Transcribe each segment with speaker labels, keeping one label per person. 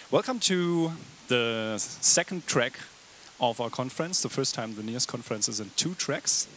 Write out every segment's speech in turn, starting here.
Speaker 1: Welcome to the second track of our conference. The first time the NEAS conference is in 2 tracks.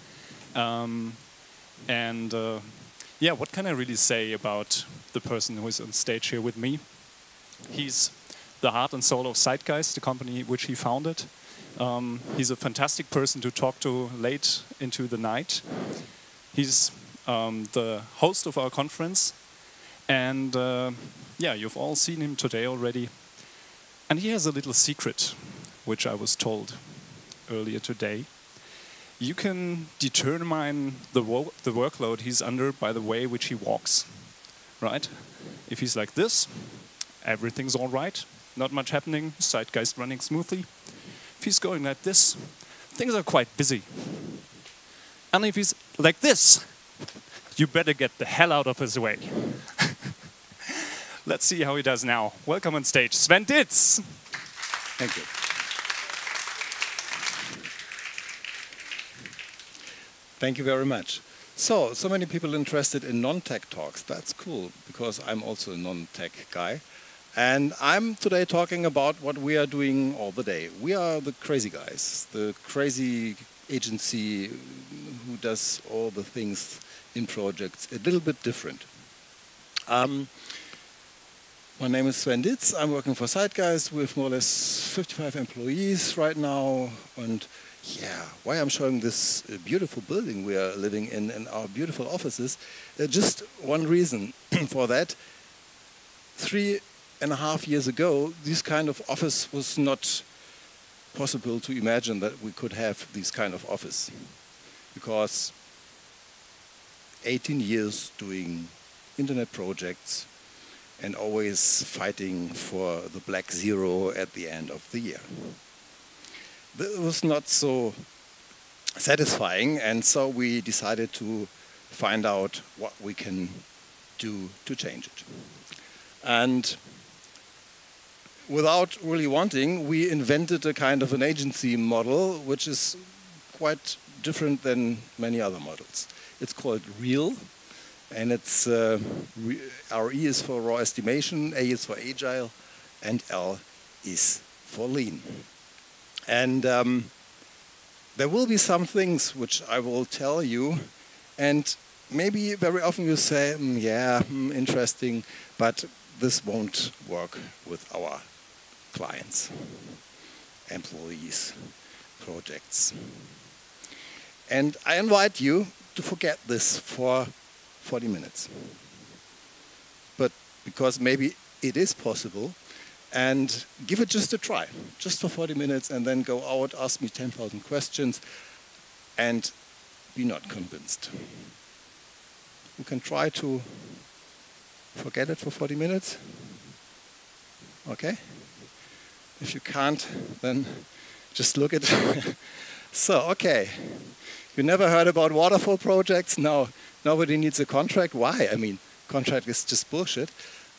Speaker 1: Yeah, what can I really say about the person who is on stage here with me? He's the heart and soul of Zeitgeist, the company which he founded. He's a fantastic person to talk to late into the night. He's the host of our conference. And yeah, you've all seen him today already. And he has a little secret, which I was told earlier today. You can determine the workload he's under by the way which he walks, right? If he's like this, everything's all right, not much happening, Zeitgeist running smoothly. If he's going like this, things are quite busy. And if he's like this, you better get the hell out of his way. Let's see how he does now. Welcome on stage, Sven Ditz.
Speaker 2: Thank you. Thank you very much. So many people interested in non-tech talks. That's cool, because I'm also a non-tech guy. And I'm today talking about what we are doing all the day. We are the crazy guys, the crazy agency who does all the things in projects a little bit different. My name is Sven Ditz. I'm working for Zeitgeist with more or less 55 employees right now. And yeah, why I'm showing this beautiful building we are living in our beautiful offices, just one reason for that. 3.5 years ago, this kind of office was not possible to imagine that we could have this kind of office. Because 18 years doing internet projects and always fighting for the black zero at the end of the year. That was not so satisfying, and so we decided to find out what we can do to change it. And without really wanting, we invented a kind of an agency model which is quite different than many other models. It's called REAL, and it's RE is for raw estimation, A is for agile, and L is for lean. And there will be some things which I will tell you, and maybe very often you say, yeah, interesting, but this won't work with our clients, employees, projects. And I invite you to forget this for 40 minutes. But because maybe it is possible, and give it just a try, just for 40 minutes, and then go out, ask me 10,000 questions, and be not convinced. You can try to forget it for 40 minutes. Okay? If you can't, then just look at it. So, okay. You never heard about waterfall projects? No, nobody needs a contract. Why? I mean, contract is just bullshit.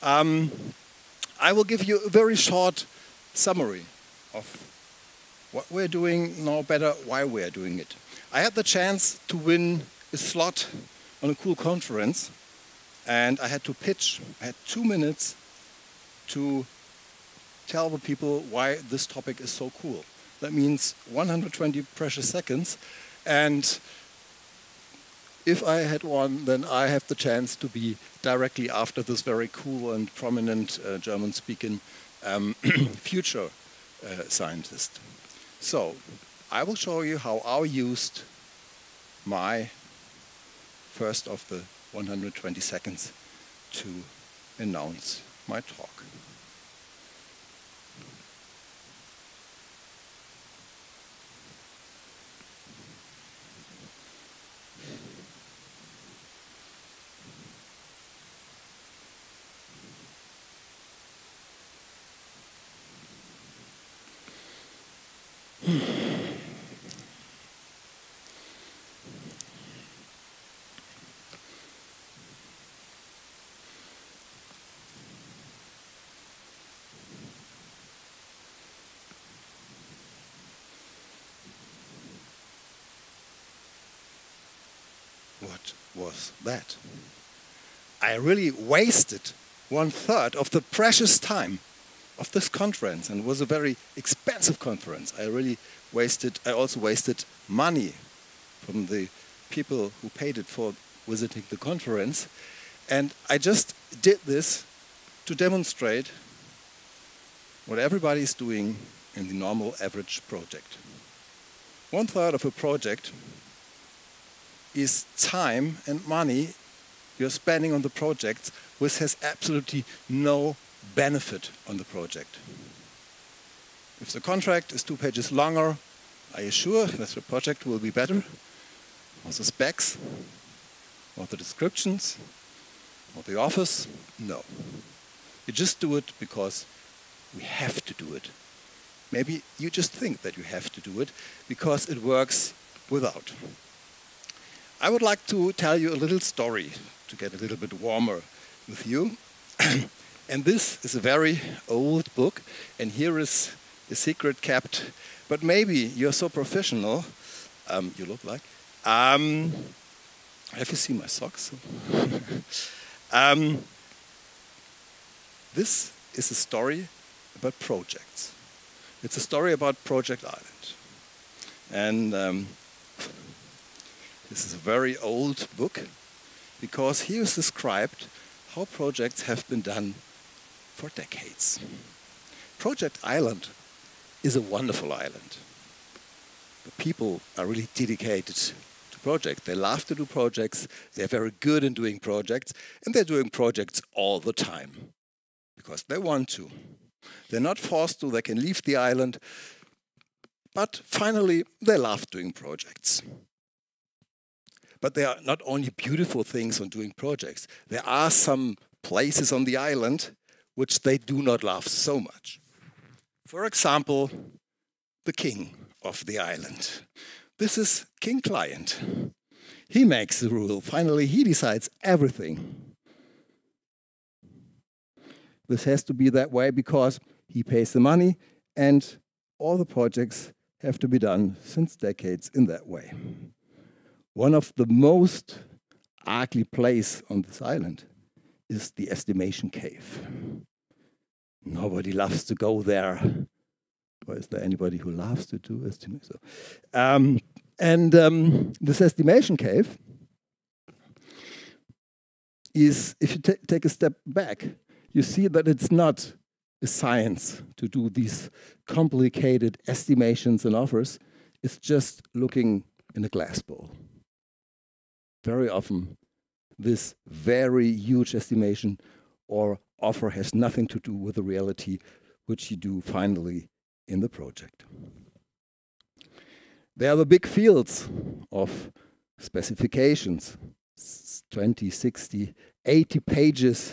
Speaker 2: I will give you a very short summary of what we're doing, now better why we're doing it. I had the chance to win a slot on a cool conference, and I had to pitch. I had 2 minutes to tell the people why this topic is so cool. That means 120 precious seconds, and if I had won, then I have the chance to be directly after this very cool and prominent German-speaking future scientist. So, I will show you how I used my first of the 120 seconds to announce my talk. What was that? I really wasted 1/3 of the precious time of this conference, and it was a very expensive conference. I also wasted money from the people who paid it for visiting the conference. And I just did this to demonstrate what everybody is doing in the normal average project. 1/3 of a project is time and money you're spending on the project, which has absolutely no benefit on the project. If the contract is 2 pages longer, are you sure that the project will be better? Or the specs? Or the descriptions? Or the offers? No. You just do it because we have to do it. Maybe you just think that you have to do it because it works without. I would like to tell you a little story to get a little bit warmer with you. And this is a very old book, and here is a secret kept. But maybe you're so professional, you look like. Have you seen my socks? This is a story about projects. It's a story about Project Island. And this is a very old book, because here is described how projects have been done for decades. Project Island is a wonderful island. The people are really dedicated to projects. They love to do projects, they're very good in doing projects, and they're doing projects all the time, because they want to. They're not forced to, they can leave the island, but finally they love doing projects. But there are not only beautiful things on doing projects, there are some places on the island which they do not love so much. For example, the king of the island. This is King Client. He makes the rule. Finally, he decides everything. This has to be that way because he pays the money, and all the projects have to be done since decades in that way. One of the most ugly places on this island is the estimation cave. Nobody loves to go there. Or is there anybody who loves to do estimation? This estimation cave is, if you take a step back, you see that it's not a science to do these complicated estimations and offers. It's just looking in a glass bowl. Very often, this very huge estimation or offer has nothing to do with the reality which you do finally in the project. There are the big fields of specifications, 20, 60, 80 pages,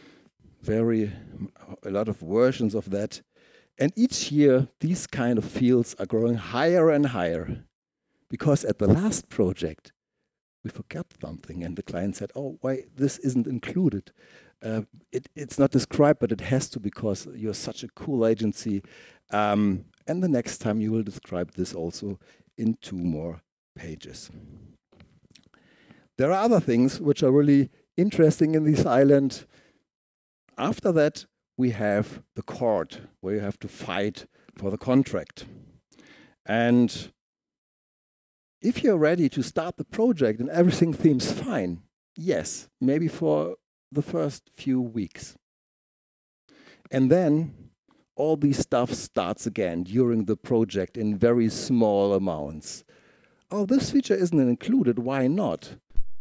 Speaker 2: a lot of versions of that. And each year, these kind of fields are growing higher and higher, because at the last project, we forgot something, and the client said, oh, why, this isn't included. It's not described, but it has to, because you're such a cool agency. And the next time you will describe this also in 2 more pages. There are other things which are really interesting in this island. After that, we have the court, where you have to fight for the contract. And if you're ready to start the project and everything seems fine, yes, maybe for the first few weeks. And then all this stuff starts again during the project in very small amounts. Oh, this feature isn't included, why not?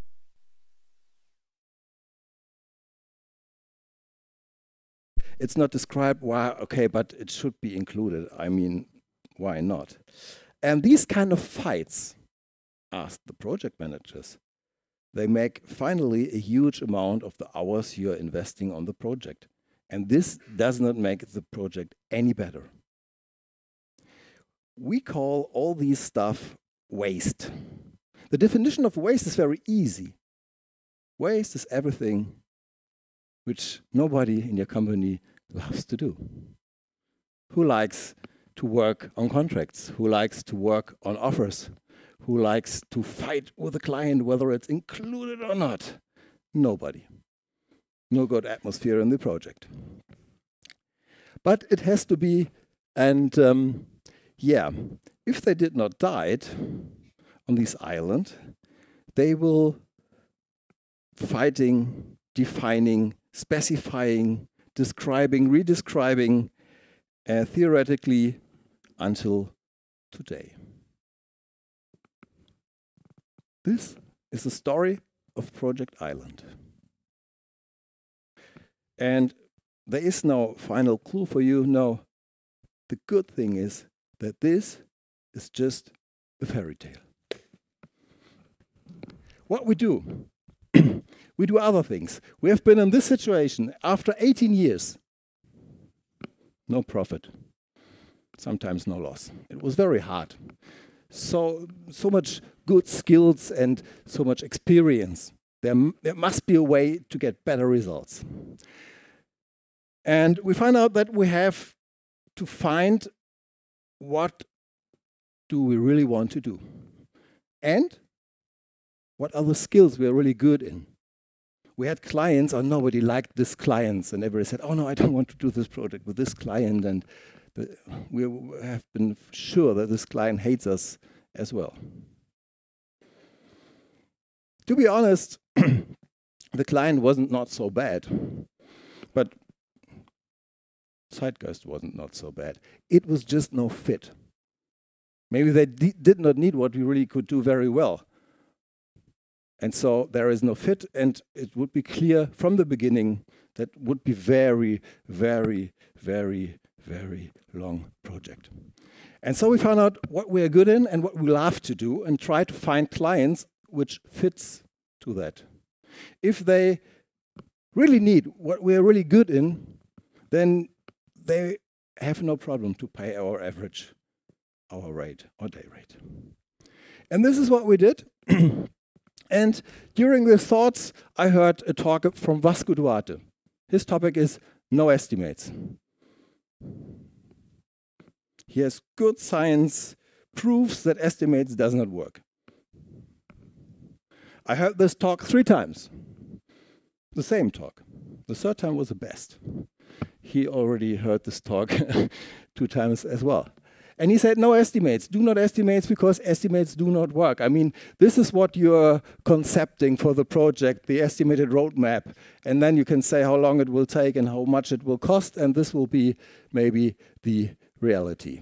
Speaker 2: It's not described, why, okay, but it should be included. I mean, why not? And these kind of fights, ask the project managers, they make finally a huge amount of the hours you're investing on the project. And this does not make the project any better. We call all these stuff waste. The definition of waste is very easy. Waste is everything which nobody in your company loves to do. Who likes to work on contracts? Who likes to work on offers? Who likes to fight with the client whether it's included or not? Nobody. No good atmosphere in the project. But it has to be, and yeah, if they did not die on this island, they will fighting, defining, specifying, describing, redescribing, theoretically until today. This is the story of Project Island. And there is no final clue for you. No, the good thing is that this is just a fairy tale. What we do, we do other things. We have been in this situation after 18 years. No profit, sometimes no loss. It was very hard. So much good skills and so much experience. There must be a way to get better results. And we find out that we have to find what do we really want to do and what are the skills we are really good in. We had clients, or nobody liked these clients, and everybody said, oh no, I don't want to do this project with this client, and we have been sure that this client hates us as well. To be honest, the client wasn't not so bad, but Zeitgeist wasn't not so bad. It was just no fit. Maybe they did not need what we really could do very well. And so there is no fit, and it would be clear from the beginning that would be very, very, very, very long project. And so we found out what we are good in and what we love to do and try to find clients which fits to that. If they really need what we are really good in, then they have no problem to pay our average hour rate or day rate. And this is what we did. And during the thoughts, I heard a talk from Vasco Duarte. His topic is no estimates. He has good science, proves that estimates does not work. I heard this talk 3 times, the same talk. The third time was the best. He already heard this talk 2 times as well. And he said, no estimates, do not estimates because estimates do not work. I mean, this is what you're concepting for the project, the estimated roadmap. And then you can say how long it will take and how much it will cost, and this will be maybe the reality.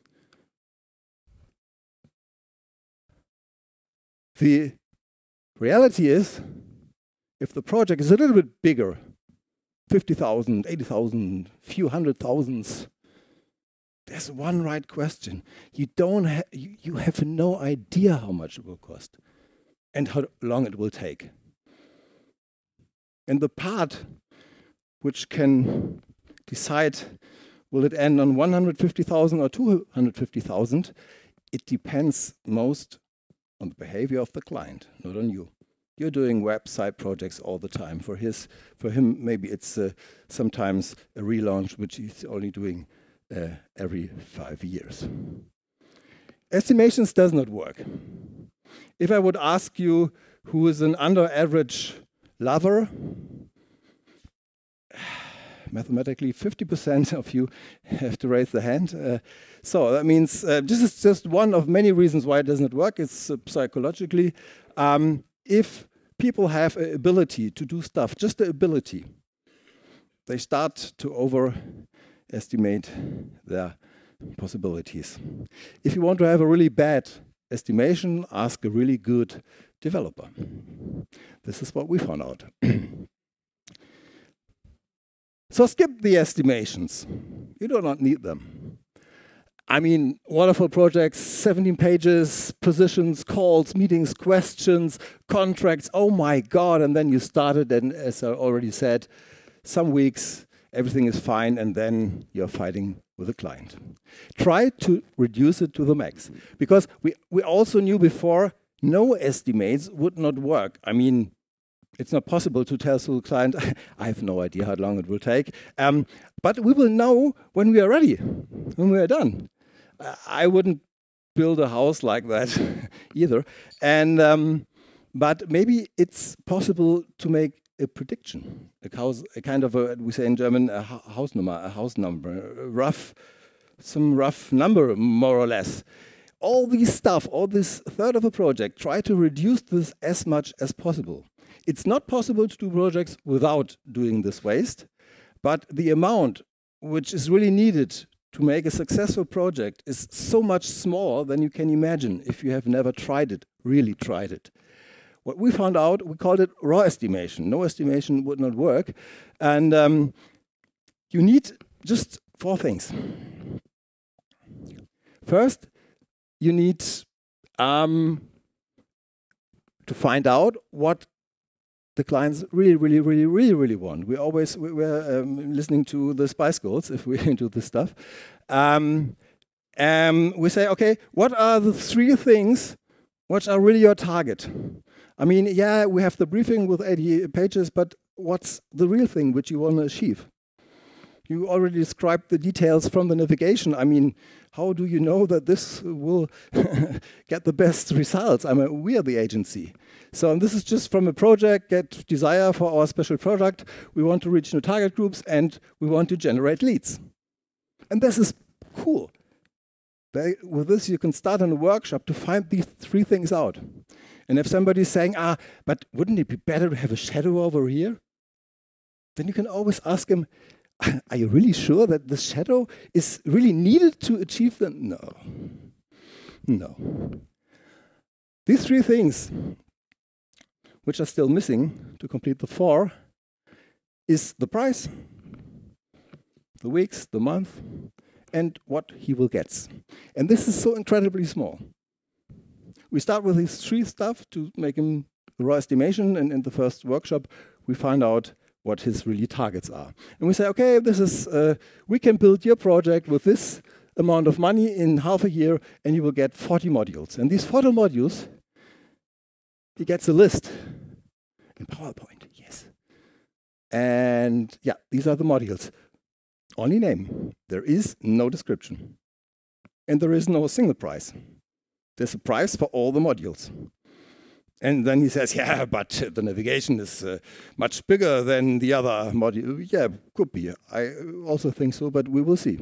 Speaker 2: The reality is, if the project is a little bit bigger, 50,000, 80,000, few hundred thousands, there's one right question. You have no idea how much it will cost and how long it will take. And the part which can decide will it end on 150,000 or 250,000, it depends most on the behavior of the client, not on you. You're doing website projects all the time. For him, maybe it's sometimes a relaunch, which he's only doing every 5 years. Estimations does not work. If I would ask you who is an under-average lover, mathematically 50% of you have to raise the hand. So that means this is just one of many reasons why it doesn't work. It's psychologically. If people have an ability to do stuff, just the ability, they start to overestimate their possibilities. If you want to have a really bad estimation, ask a really good developer. This is what we found out. So skip the estimations. You do not need them. I mean, wonderful projects, 17 pages, positions, calls, meetings, questions, contracts. Oh my God. And then you started, and as I already said, some weeks, everything is fine, and then you're fighting with the client. Try to reduce it to the max. Because we also knew before, no estimates would not work. I mean, it's not possible to tell to the client, I have no idea how long it will take. But we will know when we are ready, when we are done. I wouldn't build a house like that either. And but maybe it's possible to make a prediction, a kind of a, we say in German, a house number, some rough number, more or less. All this stuff, all this third of a project, try to reduce this as much as possible. It's not possible to do projects without doing this waste, but the amount which is really needed to make a successful project is so much smaller than you can imagine if you have never tried it, really tried it. What we found out, we called it raw estimation. No estimation would not work. And you need just 4 things. First, you need to find out what the clients really want. We're listening to the Spice Girls if we do this stuff. We say, okay, what are the 3 things which are really your target? I mean, yeah, we have the briefing with 80 pages, but what's the real thing which you want to achieve? You already described the details from the navigation. I mean, how do you know that this will get the best results? I mean, we are the agency. So this is just from a project, get desire for our special product. We want to reach new target groups and we want to generate leads. And this is cool. With this, you can start in a workshop to find these 3 things out. And if somebody's saying, but wouldn't it be better to have a shadow over here? Then you can always ask him, are you really sure that the shadow is really needed to achieve the... No. No. These 3 things, which are still missing to complete the 4, is the price, the weeks, the month, and what he will get. And this is so incredibly small. We start with these 3 stuff to make him a raw estimation, and in the first workshop, we find out what his really targets are. And we say, okay, this is, we can build your project with this amount of money in half a year, and you will get 40 modules. And these 40 modules, he gets a list in PowerPoint, yes. And yeah, these are the modules. Only name. There is no description. And there is no single price. There's a price for all the modules. And then he says, yeah, but the navigation is much bigger than the other module. Yeah, could be. I also think so, but we will see.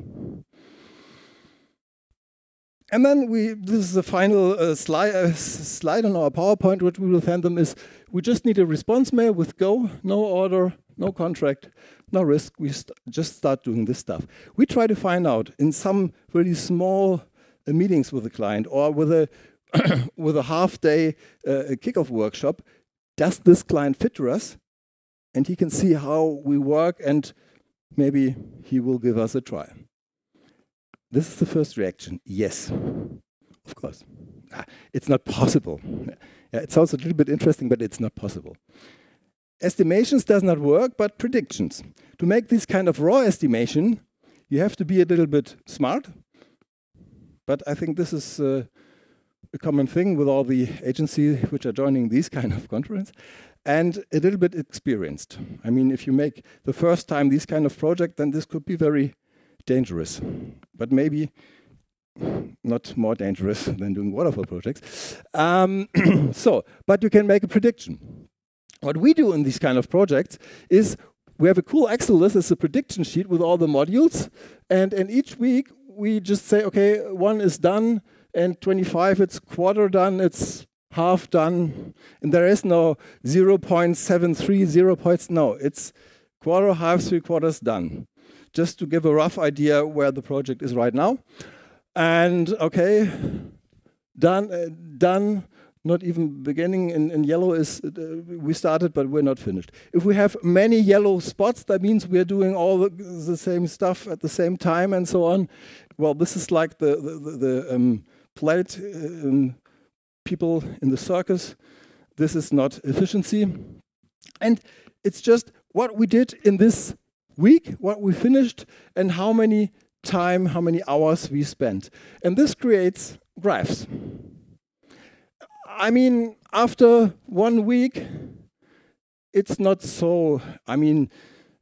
Speaker 2: And then this is the final slide on our PowerPoint, which we will send them is, we just need a response mail with go, no order, no contract, no risk. We just start doing this stuff. We try to find out in some really small meetings with the client or with a with a half-day kickoff workshop, does this client fit to us? And he can see how we work, and maybe he will give us a try. This is the first reaction. Yes, of course. It's not possible. Yeah, it sounds a little bit interesting, but it's not possible. Estimations does not work, but predictions. To make this kind of raw estimation, you have to be a little bit smart. But I think this is a common thing with all the agencies which are joining these kind of conference, and a little bit experienced. I mean, if you make the first time this kind of project, then this could be very dangerous, but maybe not more dangerous than doing waterfall projects. But you can make a prediction. What we do in these kind of projects is we have a cool Excel list, it's a prediction sheet with all the modules, and in each week we just say, okay, 1 is done, and 25, it's quarter done, it's half done, and there is no 0.73, 0 points, no, it's quarter, half, 3/4 done. Just to give a rough idea where the project is right now. And okay, done, not even beginning, in yellow is, we started, but we're not finished. If we have many yellow spots, that means we're doing all the same stuff at the same time and so on. Well, this is like the plate people in the circus. This is not efficiency. And it's just what we did in this week, what we finished, and how many hours we spent. And this creates graphs. I mean, after 1 week, it's not so, I mean,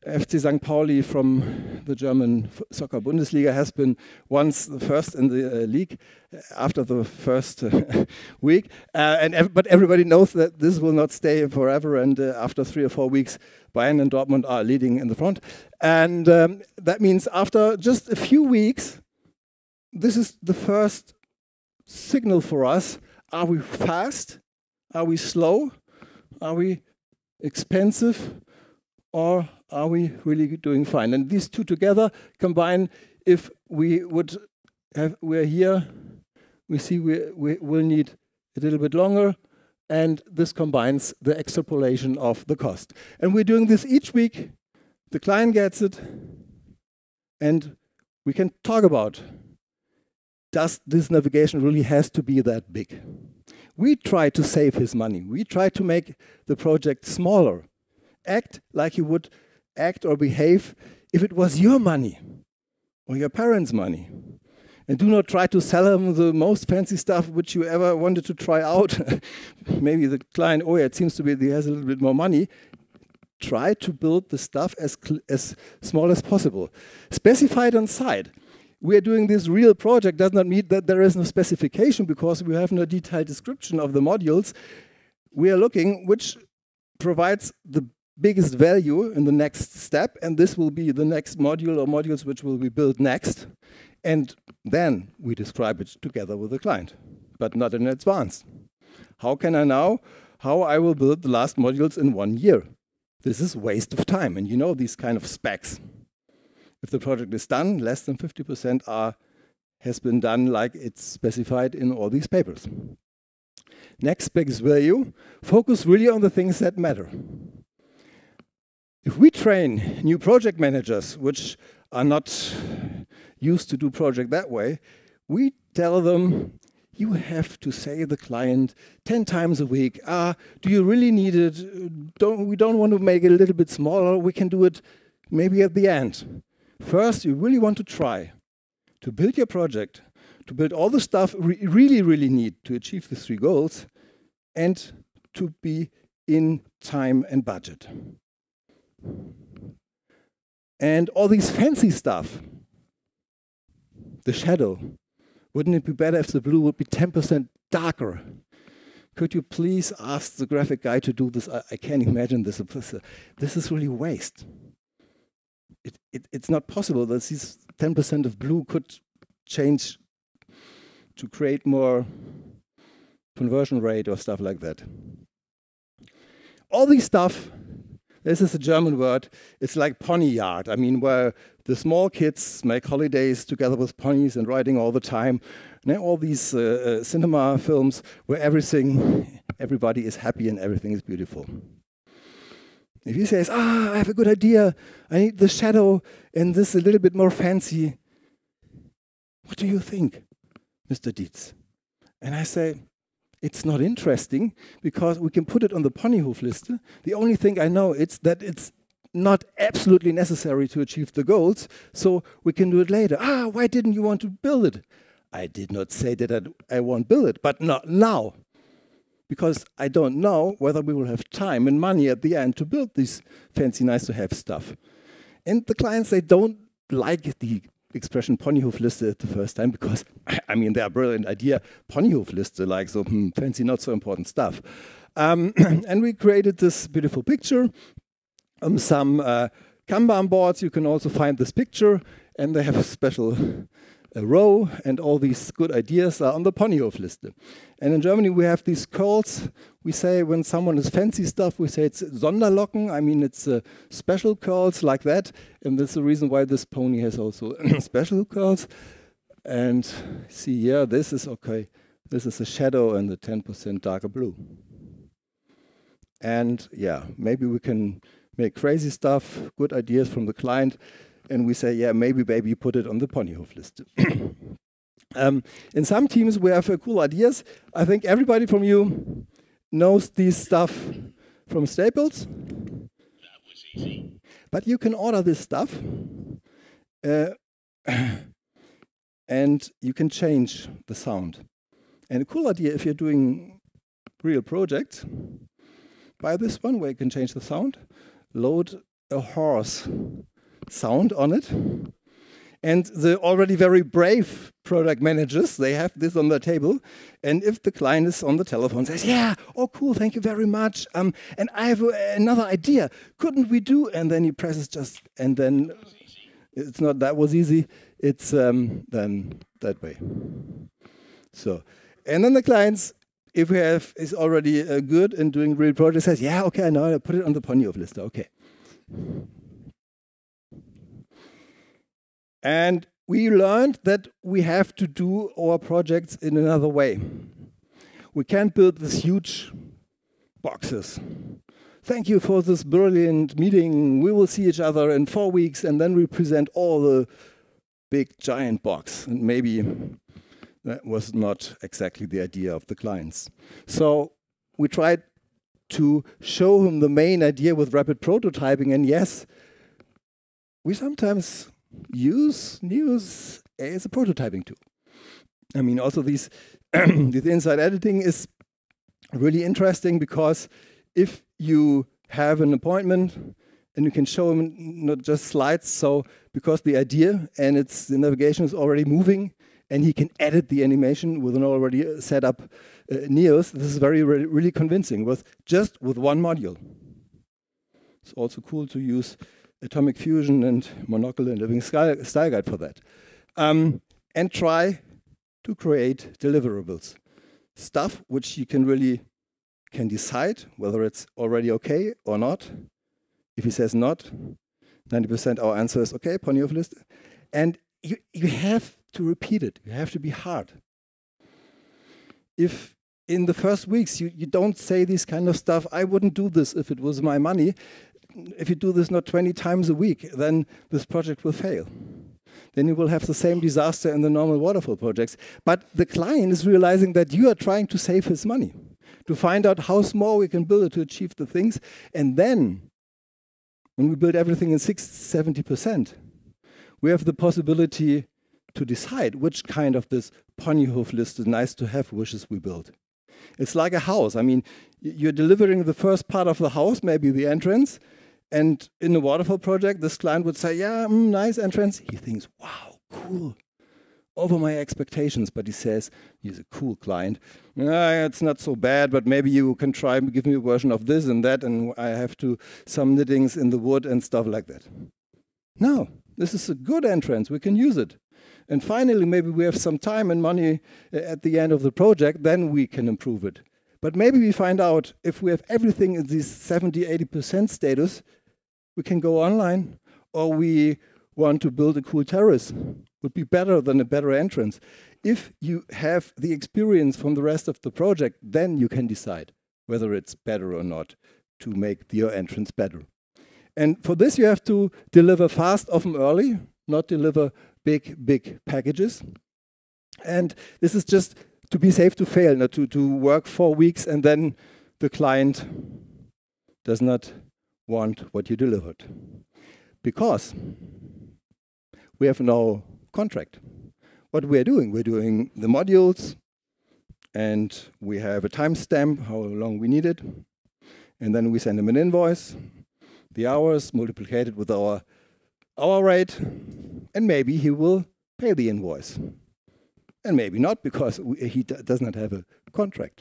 Speaker 2: FC St. Pauli from the German soccer Bundesliga has been once the first in the league after the first week. But everybody knows that this will not stay forever, and after 3 or 4 weeks, Bayern and Dortmund are leading in the front. And that means after just a few weeks, this is the first signal for us. Are we fast? Are we slow? Are we expensive? Or are we really doing fine? And these two together combine. If we would have, we're here, we see we will need a little bit longer, and this combines the extrapolation of the cost. And we're doing this each week. The client gets it, and we can talk about, does this navigation really has to be that big? We try to save his money. We try to make the project smaller. Act like you would act or behave if it was your money or your parents' money. And do not try to sell them the most fancy stuff which you ever wanted to try out. Maybe the client, oh yeah, it seems to be he has a little bit more money. Try to build the stuff as small as possible. Specified on site. We are doing this real project does not mean that there is no specification because we have no detailed description of the modules. We are looking which provides the biggest value in the next step, and this will be the next module or modules which will be built next. And then we describe it together with the client, but not in advance. How can I know how I will build the last modules in 1 year? This is waste of time, and you know these kind of specs. If the project is done, less than 50% has been done like it's specified in all these papers. Next biggest value, focus really on the things that matter. If we train new project managers, which are not used to do project that way, we tell them, you have to say to the client 10 times a week, do you really need it? We don't want to make it a little bit smaller. We can do it maybe at the end. First, you really want to try to build your project, to build all the stuff we really need to achieve the 3 goals, and to be in time and budget. And all these fancy stuff, the shadow, wouldn't it be better if the blue would be 10% darker? Could you please ask the graphic guy to do this? I can't imagine this. This is really waste. It's not possible that these 10% of blue could change to create more conversion rate or stuff like that. All these stuff, this is a German word, it's like pony yard. I mean, where the small kids make holidays together with ponies and riding all the time. And all these cinema films where everybody is happy and everything is beautiful. If he says, I have a good idea, I need the shadow and this a little bit more fancy, what do you think, Mr. Dietz? And I say, it's not interesting because we can put it on the Ponyhofliste. The only thing I know is that it's not absolutely necessary to achieve the goals, so we can do it later. Why didn't you want to build it? I did not say that I won't build it, but not now. Because I don't know whether we will have time and money at the end to build this fancy, nice-to-have stuff. And the clients, they don't like the expression Ponyhofliste at the first time because, I mean, they're a brilliant idea. Ponyhofliste, like so fancy, not so important stuff. And we created this beautiful picture. Some Kanban boards, you can also find this picture, and they have a special row, and all these good ideas are on the Ponyhofliste. And in Germany, we have these curls. We say when someone is fancy stuff, we say it's Sonderlocken. I mean, it's special curls like that. And that's the reason why this pony has also special curls. And see here, this is okay. This is a shadow and the 10% darker blue. And yeah, maybe we can make crazy stuff, good ideas from the client. And we say, yeah, maybe baby, put it on the Ponyhofliste. In some teams, we have cool ideas. I think everybody from you knows these stuff from Staples. That was easy. But you can order this stuff, and you can change the sound. And a cool idea, if you're doing real projects, buy this one where you can change the sound, load a horse sound on it. And the already very brave product managers, they have this on their table. And if the client is on the telephone, says, yeah, oh, cool, thank you very much. And I have another idea. Couldn't we do? And then he presses just, and then it's not that was easy. It's then that way. So, and then the clients, if we have, is already good in doing real projects, says, yeah, okay, I know, I put it on the Ponyhof list, okay. And we learned that we have to do our projects in another way. We can't build these huge boxes. Thank you for this brilliant meeting. We will see each other in 4 weeks, and then we present all the big giant box. And maybe that was not exactly the idea of the clients. So we tried to show him the main idea with rapid prototyping. And yes, we sometimes use Neos as a prototyping tool. I mean, also this inside editing is really interesting, because if you have an appointment and you can show them not just slides, so because the idea and the navigation is already moving, and he can edit the animation with an already set up Neos, this is really convincing with one module. It's also cool to use Atomic Fusion and Monocle and Living Style Guide for that. And try to create deliverables. Stuff which you can decide whether it's already okay or not. If he says not, 90% our answer is okay, Ponyhof list. And you have to repeat it. You have to be hard. If in the first weeks you don't say this kind of stuff, I wouldn't do this if it was my money. If you do this not 20 times a week, then this project will fail. Then you will have the same disaster in the normal waterfall projects. But the client is realizing that you are trying to save his money, to find out how small we can build it to achieve the things. And then, when we build everything in 60–70%, we have the possibility to decide which kind of this Ponyhof list is nice to have wishes we build. It's like a house. I mean, you're delivering the first part of the house, maybe the entrance, and in a waterfall project, this client would say, yeah, nice entrance. He thinks, wow, cool, over my expectations. But he says, he's a cool client. It's not so bad, but maybe you can try and give me a version of this and that, and I have to some knittings in the wood and stuff like that. No, this is a good entrance. We can use it. And finally, maybe we have some time and money at the end of the project, then we can improve it. But maybe we find out if we have everything in this 70–80% status, we can go online, or we want to build a cool terrace. Would be better than a better entrance. If you have the experience from the rest of the project, then you can decide whether it's better or not to make your entrance better. And for this, you have to deliver fast, often early, not deliver big packages. And this is just to be safe to fail, not to work 4 weeks and then the client does not want what you delivered. Because we have no contract. What we're doing the modules, and we have a timestamp, how long we need it, and then we send him an invoice, the hours multiplied with our hour rate, and maybe he will pay the invoice. And maybe not, because he does not have a contract.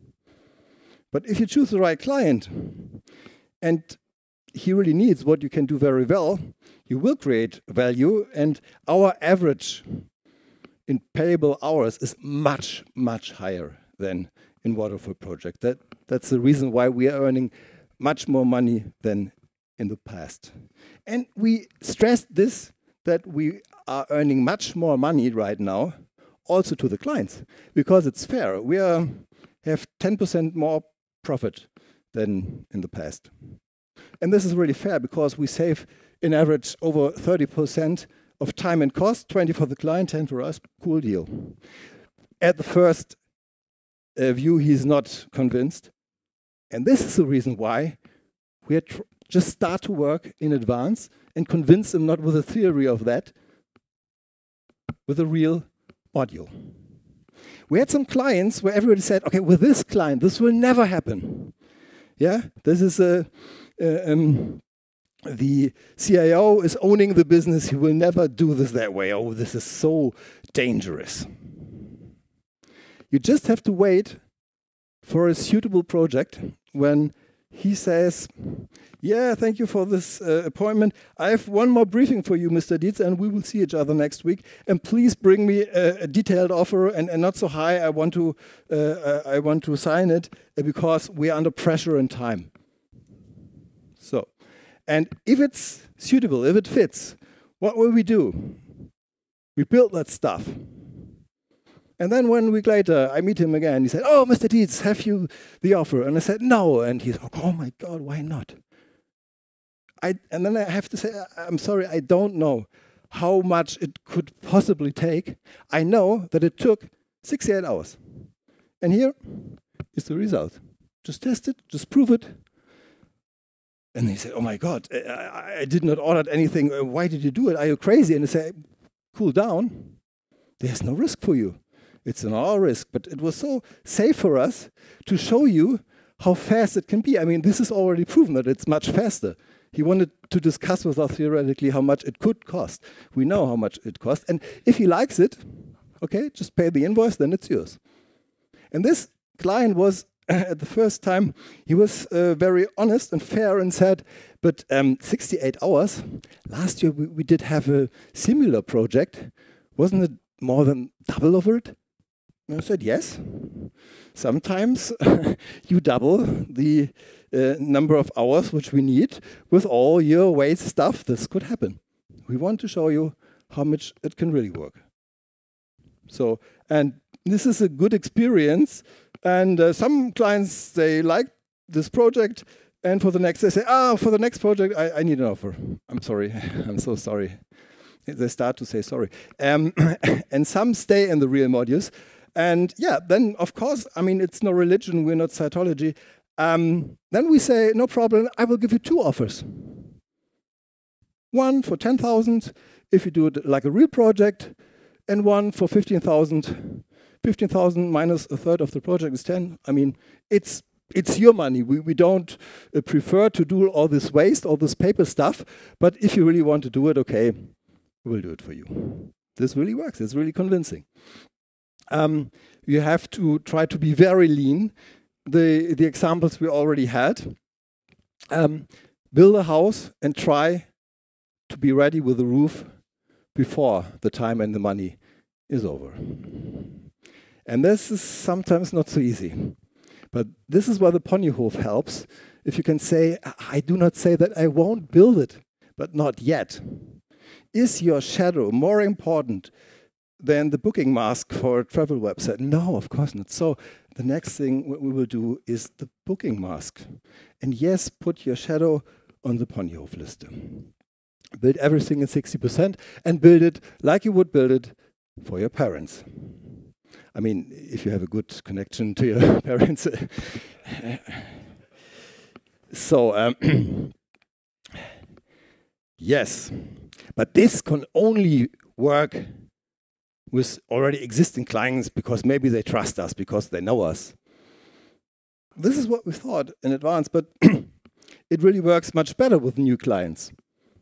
Speaker 2: But if you choose the right client, and he really needs what you can do very well, you will create value, and our average in payable hours is much higher than in waterfall project. That's the reason why we are earning much more money than in the past. And we stressed this, that we are earning much more money right now, also to the clients, because it's fair. We have 10% more profit than in the past. And this is really fair, because we save, in average, over 30% of time and cost, 20 for the client, 10 for us. Cool deal. At the first view, he's not convinced. And this is the reason why we just start to work in advance and convince him, not with a theory of that, with a real module. We had some clients where everybody said, okay, with this client, this will never happen. Yeah, this is the CIO is owning the business. He will never do this that way. Oh, this is so dangerous. You just have to wait for a suitable project when he says, yeah, thank you for this appointment. I have one more briefing for you, Mr. Dietz, and we will see each other next week. And please bring me a detailed offer and not so high. I want to sign it because we are under pressure and time. So, and if it's suitable, if it fits, what will we do? We build that stuff. And then 1 week later, I meet him again. He said, oh, Mr. Dietz, have you the offer? And I said, no. And he's like, oh my God, why not? And then I have to say, I'm sorry, I don't know how much it could possibly take. I know that it took 68 hours. And here is the result. Just test it, just prove it. And he said, oh my God, I did not order anything. Why did you do it? Are you crazy? And I said, cool down. There's no risk for you. It's an all risk, but it was so safe for us to show you how fast it can be. I mean, this is already proven that it's much faster. He wanted to discuss with us theoretically how much it could cost. We know how much it costs. And if he likes it, okay, just pay the invoice, then it's yours. And this client was, at the first time, he was very honest and fair and said, but 68 hours, last year we did have a similar project. Wasn't it more than double over it? And I said, yes. Sometimes you double the number of hours which we need with all your waste stuff. This could happen. We want to show you how much it can really work. So, and this is a good experience. And some clients, they like this project. And for the next, they say, for the next project, I need an offer. I'm sorry. I'm so sorry. They start to say sorry. And some stay in the real modules. And yeah, then of course, I mean, it's no religion, we're not Scientology. Then we say, no problem, I will give you 2 offers. One for 10,000 if you do it like a real project, and one for 15,000. 15,000 minus a third of the project is 10. I mean, it's your money. We don't prefer to do all this waste, all this paper stuff. But if you really want to do it, okay, we'll do it for you. This really works. It's really convincing. You have to try to be very lean. The examples we already had. Build a house and try to be ready with the roof before the time and the money is over. And this is sometimes not so easy. But this is where the Ponyhof helps. If you can say, I do not say that I won't build it, but not yet. Is your shadow more important than the booking mask for a travel website? No, of course not. So the next thing what we will do is the booking mask. And yes, put your shadow on the Ponyhof list. Build everything at 60% and build it like you would build it for your parents. I mean, if you have a good connection to your parents. So, yes, but this can only work with already existing clients because maybe they trust us, because they know us. This is what we thought in advance, but it really works much better with new clients.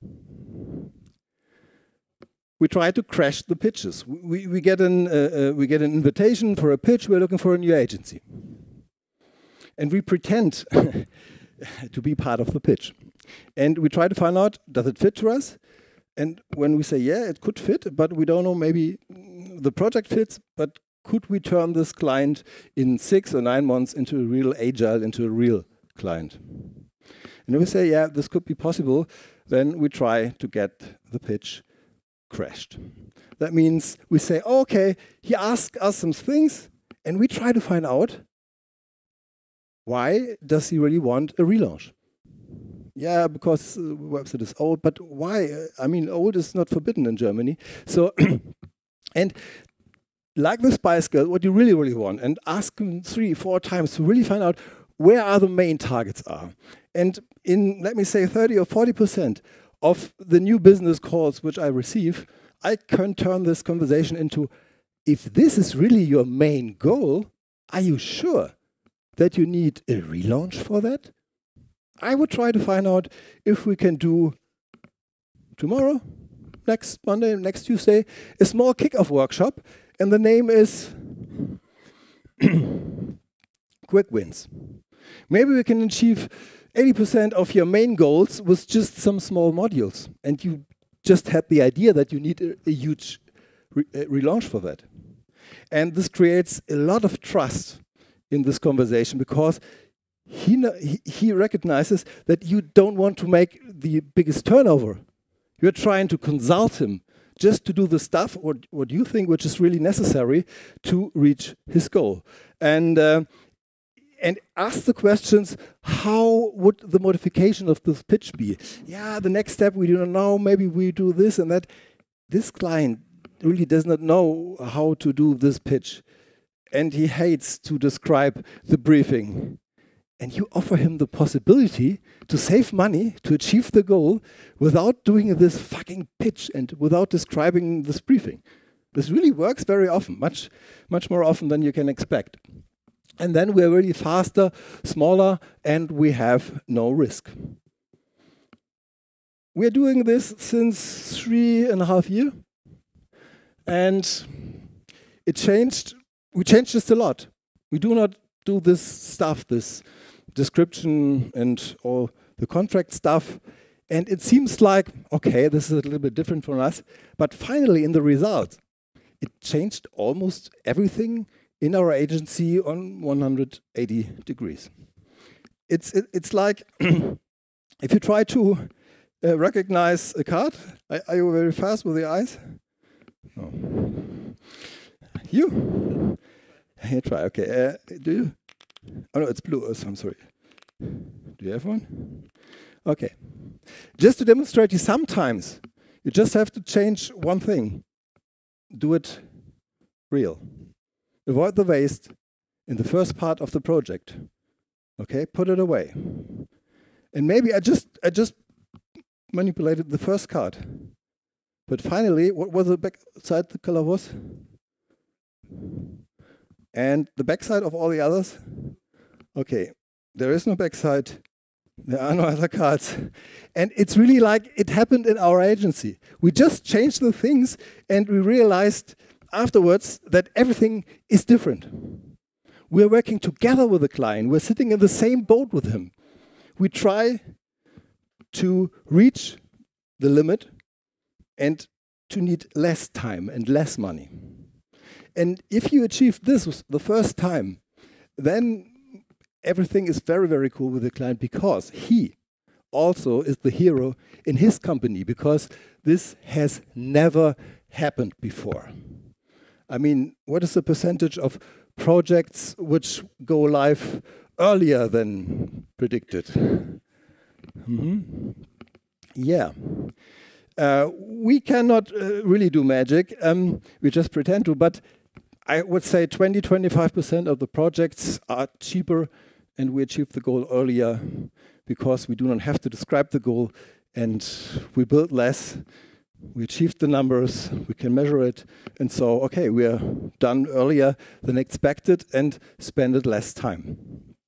Speaker 2: We try to crash the pitches. We get an invitation for a pitch. We're looking for a new agency, and we pretend to be part of the pitch. And we try to find out, does it fit to us? And when we say, yeah, it could fit, but we don't know, maybe the project fits, but could we turn this client in 6 or 9 months into a real agile, into a real client? And if we say, yeah, this could be possible, then we try to get the pitch crashed. That means we say, oh, okay, he asked us some things, and we try to find out, why does he really want a relaunch? Yeah, because the website is old, but why? I mean, old is not forbidden in Germany. So, and like the Spice Girl, what you really, really want, and ask him 3, 4 times to really find out where are the main targets are. And in, let me say, 30 or 40% of the new business calls which I receive, I can turn this conversation into, if this is really your main goal, are you sure that you need a relaunch for that? I would try to find out if we can do tomorrow, next Monday, next Tuesday, a small kickoff workshop, and the name is Quick Wins. Maybe we can achieve 80% of your main goals with just some small modules, and you just had the idea that you need a huge relaunch for that. And this creates a lot of trust in this conversation, because he recognizes that you don't want to make the biggest turnover. You're trying to consult him just to do the stuff what you think which is really necessary to reach his goal. And ask the questions, how would the modification of this pitch be? Yeah, the next step we don't know, maybe we do this and that. This client really does not know how to do this pitch, and he hates to describe the briefing. And you offer him the possibility to save money, to achieve the goal, without doing this fucking pitch and without describing this briefing. This really works very often, much more often than you can expect. And then we're really faster, smaller, and we have no risk. We're doing this since 3.5 years. And we changed this a lot. We do not do this stuff, this description and all the contract stuff. And it seems like, okay, this is a little bit different from us. But finally, in the result, it changed almost everything in our agency on 180 degrees. It's like if you try to recognize a card. Are you very fast with the eyes? No. You? You try, okay. Do you? Oh no, it's blue. Oh, I'm sorry. Do you have one? Okay. Just to demonstrate you, sometimes you just have to change one thing. Do it real. Avoid the waste in the first part of the project. Okay, put it away. And maybe I just manipulated the first card. But finally, what was the back side the color was? And the backside of all the others? Okay, there is no backside. There are no other cards. And it's really like it happened in our agency. We just changed the things and we realized afterwards that everything is different. We're working together with the client. We're sitting in the same boat with him. We try to reach the limit and to need less time and less money. And if you achieve this the first time, then everything is very, very cool with the client, because he also is the hero in his company, because this has never happened before. I mean, what is the percentage of projects which go live earlier than predicted? Mm-hmm. Yeah. We cannot really do magic. We just pretend to, but I would say 20–25% of the projects are cheaper and we achieve the goal earlier because we do not have to describe the goal and we build less. We achieved the numbers, we can measure it, and so, okay, we are done earlier than expected and spend it less time.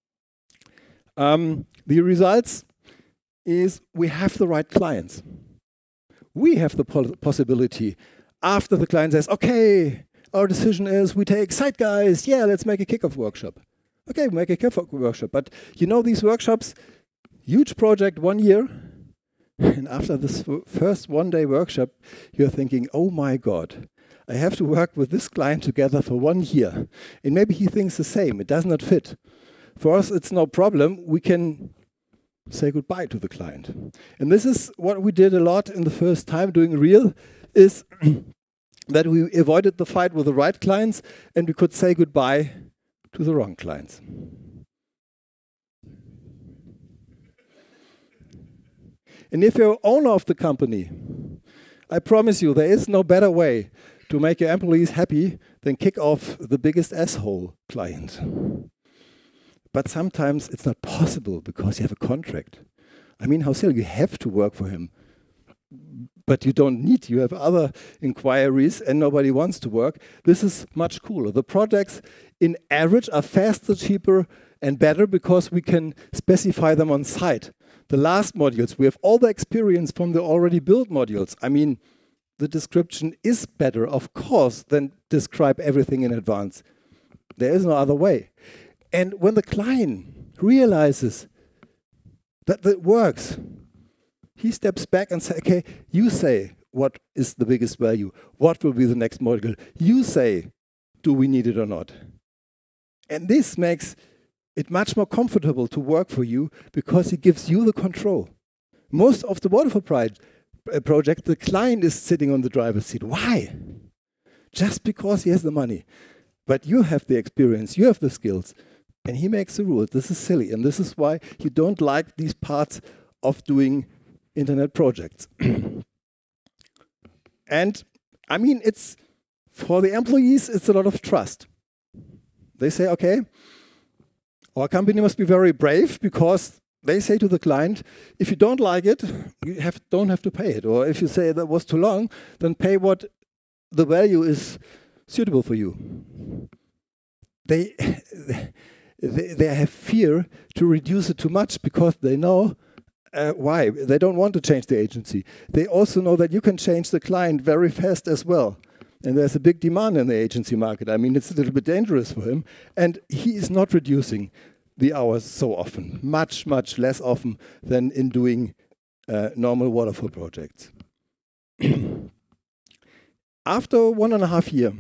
Speaker 2: The results is we have the right clients. We have the possibility, after the client says, okay, our decision is we take Zeitgeist, yeah, let's make a kickoff workshop. Okay, we make a kickoff workshop, but you know these workshops, huge project, 1 year, and after this first one-day workshop, you're thinking, oh my God, I have to work with this client together for 1 year. And maybe he thinks the same, it does not fit. For us, it's no problem, we can say goodbye to the client. And this is what we did a lot in the first time doing Real, is that we avoided the fight with the right clients and we could say goodbye to the wrong clients. And if you're owner of the company, I promise you there is no better way to make your employees happy than kick off the biggest asshole client. But sometimes it's not possible because you have a contract. I mean, how silly, you have to work for him. But you don't need, you have other inquiries and nobody wants to work. This is much cooler. The projects in average are faster, cheaper and better because we can specify them on site. The last modules, we have all the experience from the already built modules. I mean, the description is better, of course, than describe everything in advance. There is no other way. And when the client realizes that it works, he steps back and says, okay, you say what is the biggest value? What will be the next module? You say, do we need it or not? And this makes it much more comfortable to work for you because it gives you the control. Most of the waterfall project, the client is sitting on the driver's seat. Why? Just because he has the money. But you have the experience, you have the skills, and he makes the rules. This is silly, and this is why you don't like these parts of doing internet projects. And I mean, it's for the employees, it's a lot of trust. They say, okay, our company must be very brave because they say to the client, if you don't like it, you don't have to pay it. Or if you say that was too long, then pay what the value is suitable for you. They have fear to reduce it too much because they know why. They don't want to change the agency. They also know that you can change the client very fast as well. And there's a big demand in the agency market. I mean, it's a little bit dangerous for him. And he is not reducing the hours so often, much, much less often than in doing normal waterfall projects. After 1.5 years,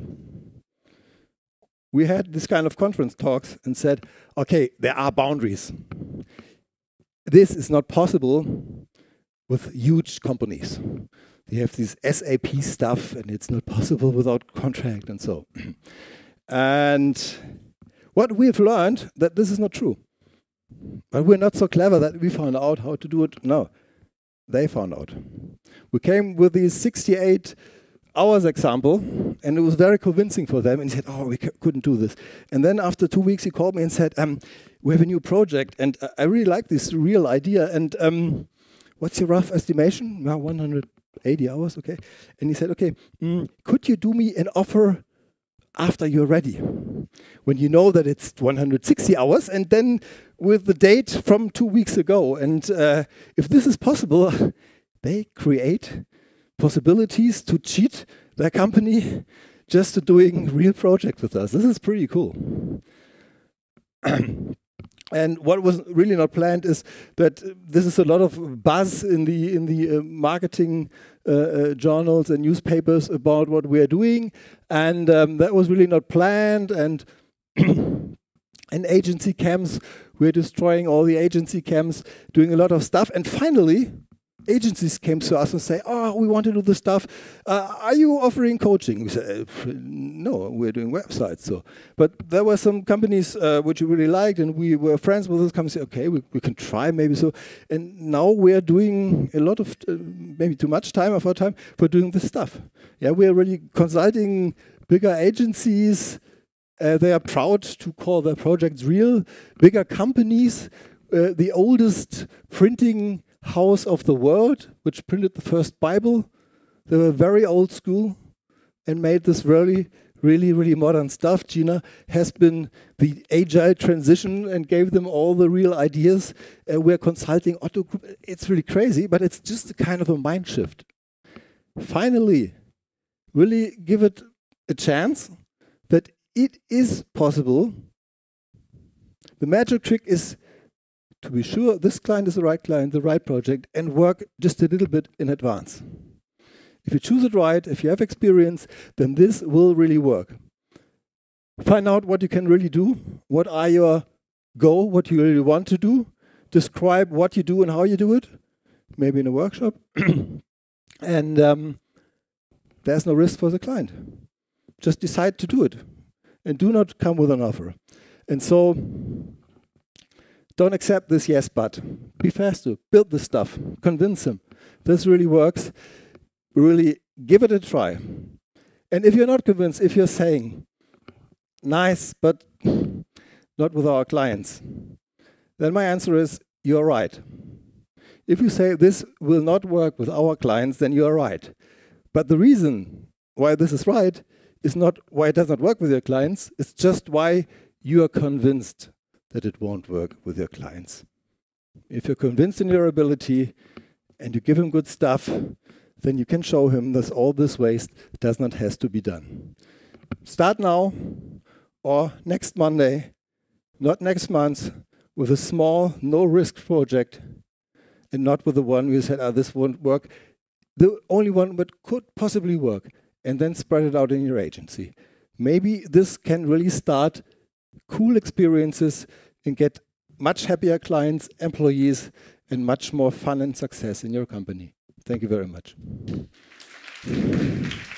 Speaker 2: we had this kind of conference talks and said, okay, there are boundaries. This is not possible with huge companies. They have this SAP stuff, and it's not possible without contract and so. And what we've learned, that this is not true. But we're not so clever that we found out how to do it. No, they found out. We came with these 68 hours example, and it was very convincing for them, and he said, oh, we couldn't do this. And then after 2 weeks, he called me and said, we have a new project, and I really like this real idea, and what's your rough estimation? Well, 180 hours, okay. And he said, okay, could you do me an offer after you're ready? When you know that it's 160 hours, and then with the date from 2 weeks ago. And if this is possible, they create possibilities to cheat their company just to doing real project with us. This is pretty cool. And what was really not planned is that this is a lot of buzz in the marketing journals and newspapers about what we are doing, and that was really not planned. And in agency camps, we're destroying all the agency camps, doing a lot of stuff, and finally, agencies came to us and say, oh, we want to do this stuff. Are you offering coaching? We said, no, we're doing websites. So, but there were some companies which we really liked, and we were friends with those companies. Okay, we can try maybe so. And now we're doing a lot of, maybe too much time of our time for doing this stuff. Yeah, we're really consulting bigger agencies. They are proud to call their projects real. Bigger companies, the oldest printing house of the world, which printed the first Bible. They were very old school and made this really, really, really modern stuff. Gina has been the agile transition and gave them all the real ideas. We're consulting Otto Group. It's really crazy, but it's just a kind of a mind shift. Finally, really give it a chance that it is possible. The magic trick is to be sure this client is the right client, the right project, and work just a little bit in advance. If you choose it right, if you have experience, then this will really work. Find out what you can really do, what are your goals, what you really want to do, describe what you do and how you do it, maybe in a workshop, and there's no risk for the client. Just decide to do it, and do not come with an offer. And so, don't accept this yes, but be faster, build the stuff, convince them. This really works. Really give it a try. And if you're not convinced, if you're saying, nice, but not with our clients, then my answer is, you're right. If you say this will not work with our clients, then you're right. But the reason why this is right is not why it does not work with your clients, it's just why you are convinced that it won't work with your clients. If you're convinced in your ability and you give him good stuff, then you can show him that all this waste does not have to be done. Start now or next Monday, not next month, with a small, no-risk project and not with the one who said, oh, this won't work. The only one that could possibly work, and then spread it out in your agency. Maybe this can really start cool experiences and get much happier clients, employees, and much more fun and success in your company. Thank you very much.